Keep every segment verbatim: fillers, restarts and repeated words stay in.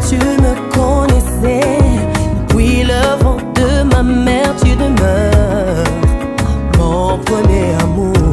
tu me connaissais. Depuis le ventre de ma mère, tu demeures mon premier amour.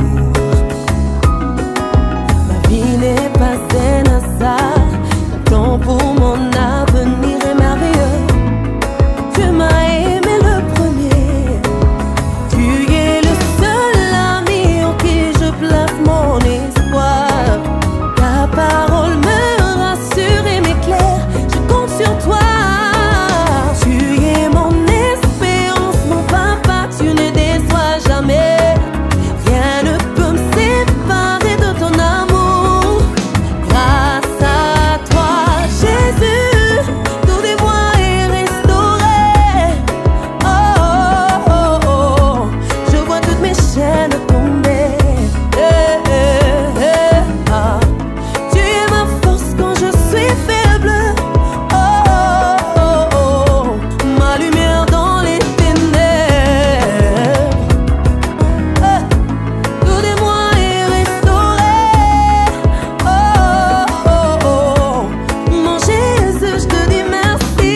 Ma vie n'est pas un hasard, ton plan pour mon avenir est merveilleux. Tu m'as aimé le premier, tu es le seul ami en qui je place mon espoir. Ta parole me rassure et m'éclaire, je compte sur toi. Tu es mon espérance, mon papa, tu ne déçois jamais. Rien ne peut me séparer de ton amour. Grâce à toi, Jésus, tout de moi est restauré. Oh, oh, oh, oh, je vois toutes mes chaînes tomber. Eh, eh, eh, ah. Tu es ma force quand je suis faible. Oh, oh, oh, oh, ma lumière dans les ténèbres. Eh, tout de moi est restauré. Oh, oh, oh, mon Jésus, je te dis merci.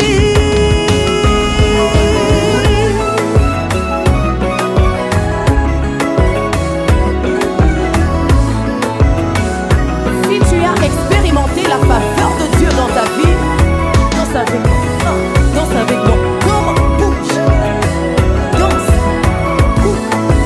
Si tu as expérimenté la faveur de Dieu dans ta vie, danse avec moi, danse avec moi, comment bouge, danse. Ouh.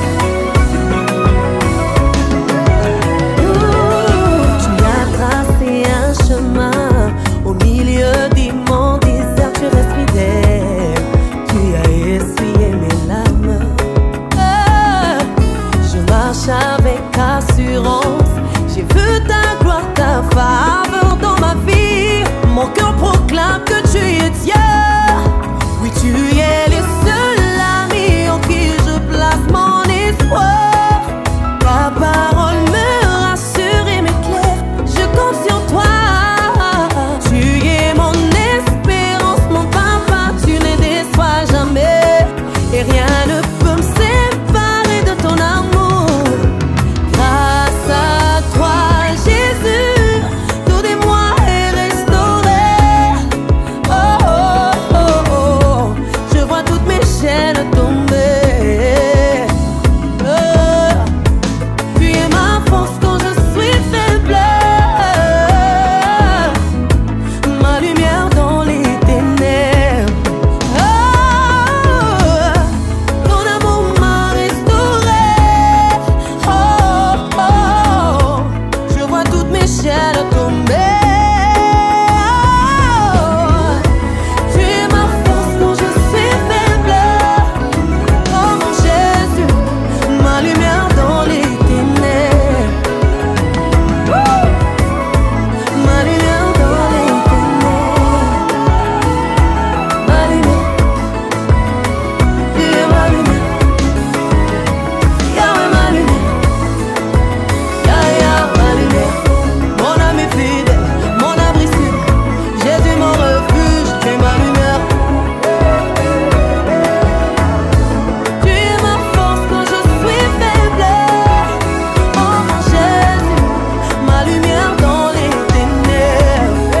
Ouh. Tu as tracé un chemin au milieu du monde désert, tu restes fidèle, tu as essuyé mes larmes. Ah, je marche avec assurance, j'ai vu ta gloire, ta faveur dans ma vie. Mon cœur proclame que tu es Dieu. Oui, tu es le seul ami en qui je place mon espoir. Ta parole me rassure et m'éclaire, je compte sur toi. Tu es mon espérance, mon papa, tu ne déçois jamais. Et rien ne peut me séparer de ton amour. Grâce à toi, Jésus, tout de moi est restauré. Oh, oh, oh, oh, je vois toutes mes chaînes tomber. Oh, tu es ma force quand je suis faible, ma lumière dans les ténèbres. Oh, ton amour m'a restauré. Oh, oh, oh, je vois toutes mes chaînes tomber. Oh, tu es ma force quand je suis faible. Oh mon Jésus, ma lumière dans les ténèbres. Wouh! Ma lumière dans les ténèbres. Ma lumière, tu es ma lumière. Yahweh, ma lumière. Yahya, ma lumière. Mon ami fidèle, mon abri sûr. Jésus, mon refuge, tu es ma lumière. Tu es ma force quand je suis faible. Oh mon Jésus, ma lumière dans les ténèbres.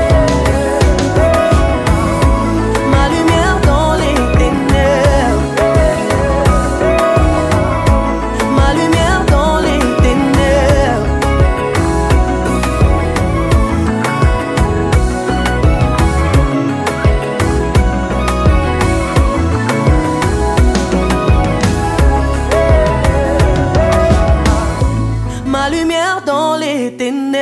Ma lumière dans les ténèbres. Ma lumière dans les ténèbres. Ma lumière dans les ténèbres.